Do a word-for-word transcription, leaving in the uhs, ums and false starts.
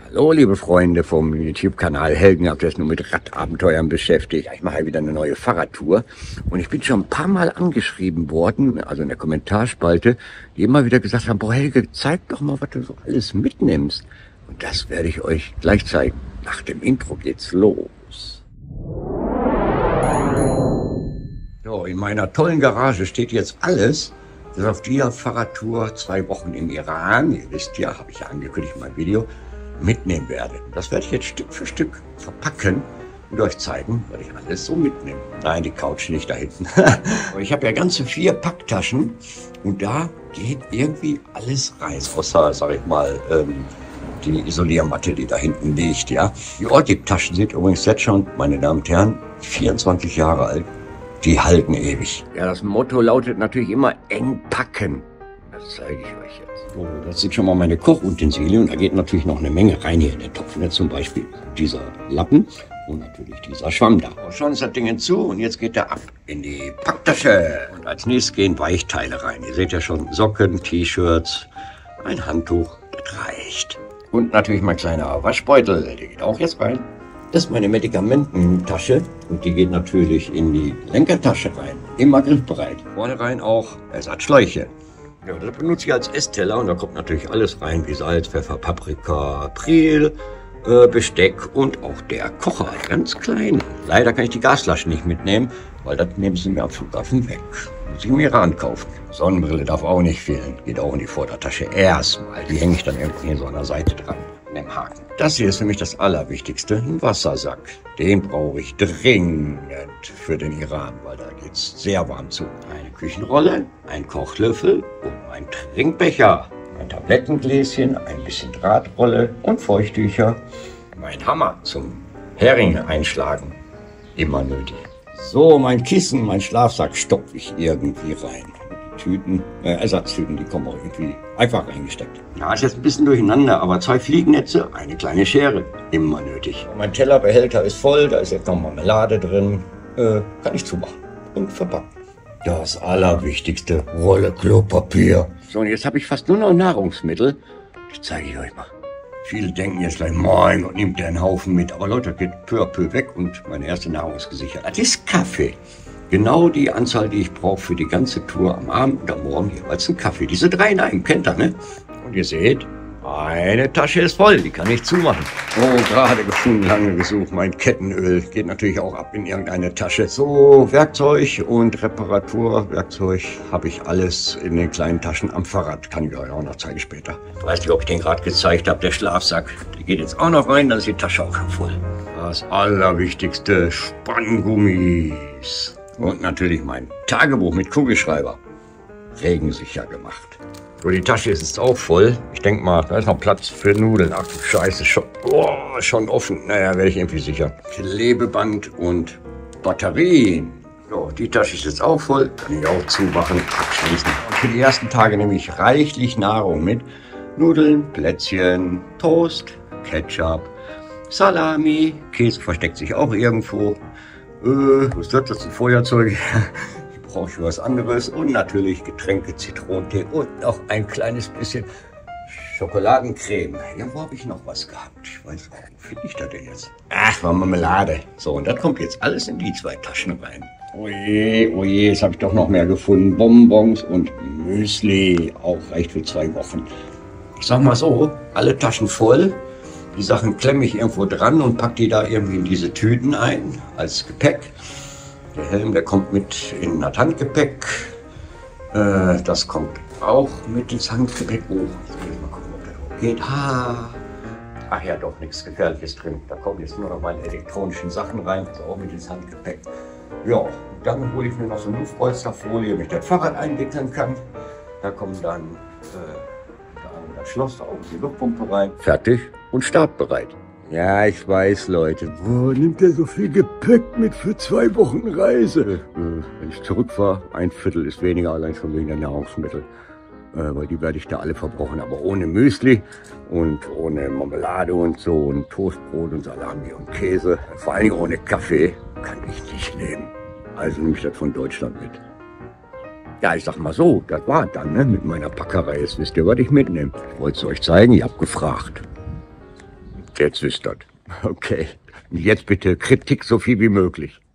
Hallo liebe Freunde vom YouTube-Kanal Helgen, habt ihr jetzt nur mit Radabenteuern beschäftigt. Ich mache wieder eine neue Fahrradtour und ich bin schon ein paar Mal angeschrieben worden, also in der Kommentarspalte, die immer wieder gesagt haben, boah Helge, zeig doch mal, was du so alles mitnimmst. Und das werde ich euch gleich zeigen. Nach dem Intro geht's los. So, in meiner tollen Garage steht jetzt alles. Das ist auf dieser Fahrradtour zwei Wochen im Iran. Ihr wisst ja, habe ich ja angekündigt in meinem Video, mitnehmen werde. Das werde ich jetzt Stück für Stück verpacken und euch zeigen, was ich alles so mitnehme. Nein, die Couch nicht da hinten. Ich habe ja ganze vier Packtaschen und da geht irgendwie alles rein. Außer, sag ich mal, ähm, die Isoliermatte, die da hinten liegt. Ja. Die Ortib-Taschen sind übrigens jetzt schon, meine Damen und Herren, vierundzwanzig Jahre alt. Die halten ewig. Ja, das Motto lautet natürlich immer eng packen. Das zeige ich euch jetzt. So, das sind schon mal meine Kochutensilien und da geht natürlich noch eine Menge rein hier in den Topf. Ne? Zum Beispiel dieser Lappen und natürlich dieser Schwamm da. Und schon ist das Ding hinzu und jetzt geht er ab in die Packtasche. Und als nächstes gehen Weichteile rein. Ihr seht ja schon Socken, T-Shirts, ein Handtuch, das reicht. Und natürlich mein kleiner Waschbeutel, der geht auch jetzt rein. Das ist meine Medikamententasche und die geht natürlich in die Lenkertasche rein. Immer griffbereit. Vorne rein auch Ersatzschläuche. Ja, das benutze ich als Essteller und da kommt natürlich alles rein, wie Salz, Pfeffer, Paprika, Priel, äh, Besteck und auch der Kocher, ganz klein. Leider kann ich die Gasflaschen nicht mitnehmen, weil das nehmen sie mir am Flughafen weg. Muss ich mir rankaufen. Sonnenbrille darf auch nicht fehlen, geht auch in die Vordertasche erstmal. Die hänge ich dann irgendwie so an der Seite dran, an dem Haken. Das hier ist nämlich das Allerwichtigste, ein Wassersack. Den brauche ich dringend für den Iran, weil da geht's sehr warm zu. Eine Küchenrolle, ein Kochlöffel und ein Trinkbecher. Ein Tablettengläschen, ein bisschen Drahtrolle und Feuchttücher. Mein Hammer zum Hering einschlagen. Immer nötig. So, mein Kissen, mein Schlafsack stopfe ich irgendwie rein. Die Tüten, äh, Ersatztüten, die kommen auch irgendwie einfach reingesteckt. Ja, ist jetzt ein bisschen durcheinander, aber zwei Fliegennetze, eine kleine Schere. Immer nötig. Mein Tellerbehälter ist voll, da ist jetzt noch Marmelade drin. Äh, kann ich zumachen und verpacken. Das Allerwichtigste, Rolle Klopapier. So, und jetzt habe ich fast nur noch Nahrungsmittel. Das zeige ich euch mal. Viele denken jetzt gleich, mein Gott, nimmt der einen Haufen mit. Aber Leute, das geht peu à peu weg und meine erste Nahrung ist gesichert. Das ist Kaffee. Genau die Anzahl, die ich brauche für die ganze Tour am Abend und am Morgen jeweils einen Kaffee. Diese drei in einem, kennt ihr, ne? Und ihr seht, eine Tasche ist voll, die kann ich zumachen. Oh, gerade gefunden, lange gesucht. Mein Kettenöl geht natürlich auch ab in irgendeine Tasche. So, Werkzeug und Reparaturwerkzeug habe ich alles in den kleinen Taschen am Fahrrad. Kann ich euch auch noch zeigen später. Ich weiß nicht, ob ich den gerade gezeigt habe, der Schlafsack. Der geht jetzt auch noch rein, dann ist die Tasche auch schon voll. Das Allerwichtigste, Spanngummis. Und natürlich mein Tagebuch mit Kugelschreiber. Regensicher gemacht. So, die Tasche ist jetzt auch voll. Ich denke mal, da ist noch Platz für Nudeln. Ach du Scheiße, schon, oh, schon offen. Naja, werde ich irgendwie sicher. Klebeband und Batterien. So, die Tasche ist jetzt auch voll. Kann ich auch zumachen, abschließen. Und für die ersten Tage nehme ich reichlich Nahrung mit. Nudeln, Plätzchen, Toast, Ketchup, Salami. Käse versteckt sich auch irgendwo. Äh, was ist das? Das ist ein Feuerzeug. Brauche ich was anderes und natürlich Getränke, Zitronentee und noch ein kleines bisschen Schokoladencreme. Ja, wo habe ich noch was gehabt? Ich weiß auch, wo finde ich das denn jetzt? Ach, war Marmelade. So, und das kommt jetzt alles in die zwei Taschen rein. Oje, oje, jetzt habe ich doch noch mehr gefunden. Bonbons und Müsli, auch reicht für zwei Wochen. Ich sag mal so, alle Taschen voll. Die Sachen klemme ich irgendwo dran und packe die da irgendwie in diese Tüten ein, als Gepäck. Der Helm, der kommt mit in das Handgepäck. Äh, das kommt auch mit ins Handgepäck. Oh, jetzt will ich mal gucken, ob das auch geht. Ah. Ach ja, doch, nichts Gefährliches drin. Da kommen jetzt nur noch meine elektronischen Sachen rein, also auch mit ins Handgepäck. Ja, dann hole ich mir noch so eine Luftpolsterfolie, damit ich das Fahrrad einwickeln kann. Da kommt dann äh, da das Schloss, da auch die Luftpumpe rein. Fertig und startbereit. Ja, ich weiß, Leute. Wo nimmt der so viel Gepäck mit für zwei Wochen Reise? Äh, wenn ich zurückfahre, ein Viertel ist weniger, allein schon wegen der Nahrungsmittel. Äh, weil die werde ich da alle verbrauchen. Aber ohne Müsli und ohne Marmelade und so und Toastbrot und Salami und Käse, vor allem ohne Kaffee, kann ich nicht leben. Also nehme ich das von Deutschland mit. Ja, ich sag mal so, das war dann, ne, mit meiner Packerei. Jetzt wisst ihr, was ich mitnehme. Ich wollte es euch zeigen, ihr habt gefragt. Jetzt wisst ihr. Okay. Jetzt bitte Kritik so viel wie möglich.